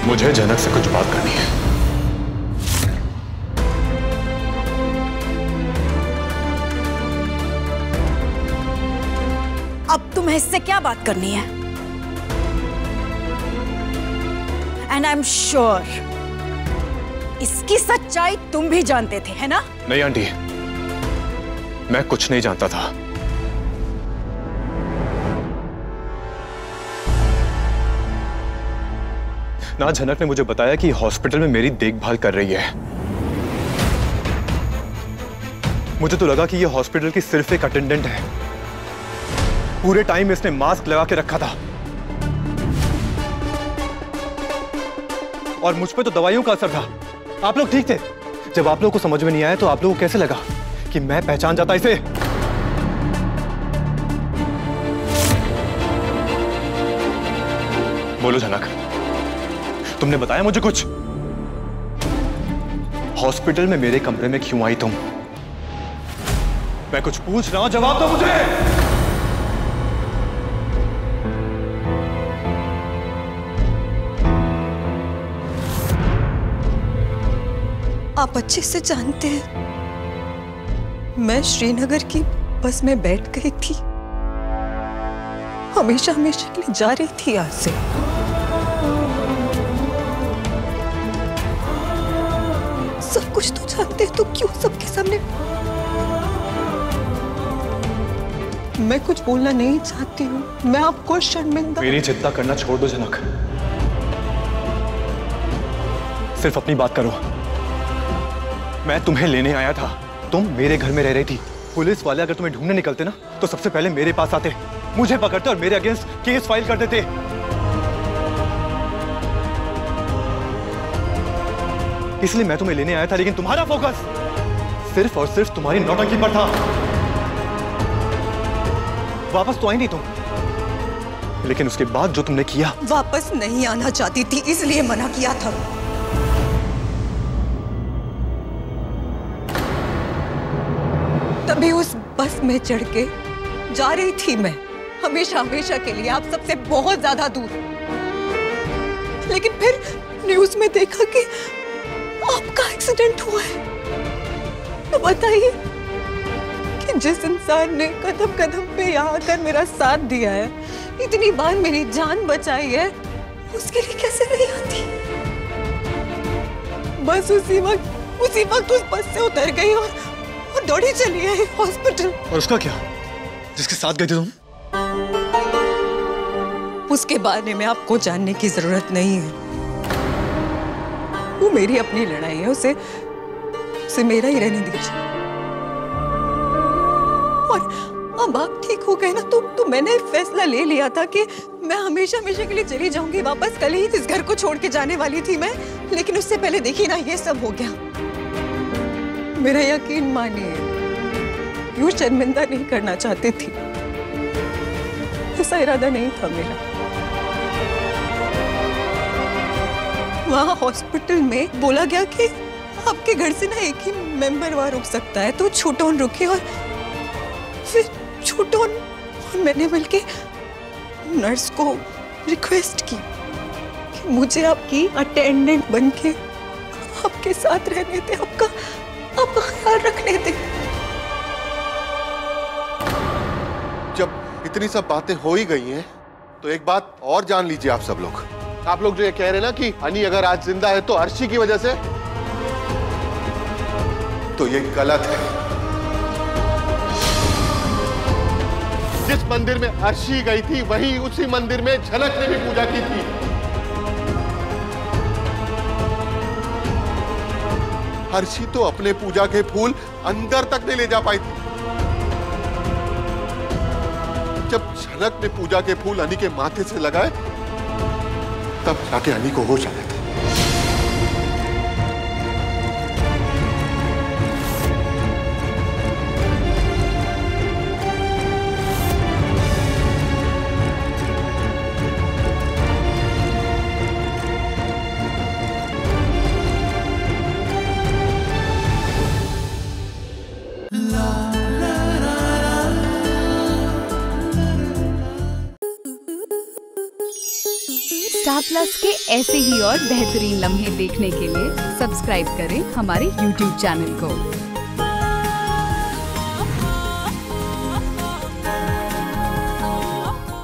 मुझे जनक से कुछ बात करनी है। अब तुम्हें इससे क्या बात करनी है? एंड आई एम श्योर इसकी सच्चाई तुम भी जानते थे, है ना? नहीं आंटी, मैं कुछ नहीं जानता था। ना जनक ने मुझे बताया कि हॉस्पिटल में मेरी देखभाल कर रही है। मुझे तो लगा कि ये हॉस्पिटल की सिर्फ एक अटेंडेंट है। पूरे टाइम इसने मास्क लगा के रखा था और मुझ पे तो दवाइयों का असर था। आप लोग ठीक थे। जब आप लोगों को समझ में नहीं आया तो आप लोगों को कैसे लगा कि मैं पहचान जाता इसे? बोलो जनक, तुमने बताया मुझे कुछ? हॉस्पिटल में मेरे कमरे में क्यों आई तुम? मैं कुछ पूछ रहा हूं, जवाब दो मुझे। आप अच्छे से जानते हैं मैं श्रीनगर की बस में बैठ गई थी। हमेशा हमेशा के लिए जा रही थी यहाँ से। सब कुछ तो जानते हैं तो क्यों सबके सामने? मैं कुछ बोलना नहीं चाहती हूँ। मैं आपको शर्मिंदा। मेरी चिंता करना छोड़ दो जनक, सिर्फ अपनी बात करो। मैं तुम्हें लेने आया था, तुम मेरे घर में रह रही थी। पुलिस वाले अगर तुम्हें ढूंढने निकलते ना तो सबसे पहले मेरे पास आते, मुझे पकड़ते और मेरे अगेंस्ट केस फाइल कर देते। इसलिए मैं तुम्हें लेने आया था, लेकिन तुम्हारा फोकस सिर्फ और सिर्फ तुम्हारी नौटंकी पर था। वापस तो आई नहीं तुम, लेकिन उसके बाद जो तुमने किया। वापस नहीं आना चाहती थी, इसलिए मना किया था। तभी उस बस में चढ़ के जा रही थी मैं, हमेशा हमेशा के लिए आप सबसे बहुत ज्यादा दूर। लेकिन फिर न्यूज़ में देखा कि आपका एक्सीडेंट हुआ है। तो बताइए कि जिस इंसान ने कदम कदम पे यहाँ आकर मेरा साथ दिया है, इतनी बार मेरी जान बचाई है, उसके लिए कैसे नहीं आती? बस उसी वक्त उस बस से उतर गई और दौड़ी चली आई हॉस्पिटल। और उसका क्या, जिसके साथ गए थे तुम? उसके बारे में आपको जानने की जरूरत नहीं है। वो मेरी अपनी लड़ाई है, उसे मेरा ही रहने दीजिए। और अब आप ठीक हो गए ना, तो मैंने फैसला ले लिया था कि मैं हमेशा हमेशा के लिए चली जाऊंगी वापस। कल ही इस घर को छोड़ के जाने वाली थी मैं, लेकिन उससे पहले देखिए ना ये सब हो गया। मेरा यकीन मानिए, यूं शर्मिंदा नहीं करना चाहती थी, ऐसा इरादा नहीं था मेरा। वहाँ हॉस्पिटल में बोला गया कि आपके घर से ना एक ही मेंबर वहाँ रुक सकता है, तो छोटोन रुके। और फिर छोटोन और मैंने मिलके नर्स को रिक्वेस्ट की कि मुझे आपकी अटेंडेंट बनके आपके साथ रहने दे, आपका ख्याल रखने दे। जब इतनी सब बातें हो ही गई हैं, तो एक बात और जान लीजिए आप सब लोग। आप लोग जो ये कह रहे हैं ना कि अनी अगर आज जिंदा है तो अर्शी की वजह से, तो ये गलत है। जिस मंदिर में अर्शी गई थी, वहीं उसी मंदिर में झनक ने भी पूजा की थी। अर्शी तो अपने पूजा के फूल अंदर तक नहीं ले जा पाई थी। जब झनक ने पूजा के फूल अनी के माथे से लगाए, तब जाके अनी को होश आया था। Star प्लस के ऐसे ही और बेहतरीन लम्हे देखने के लिए सब्सक्राइब करें हमारे YouTube चैनल को।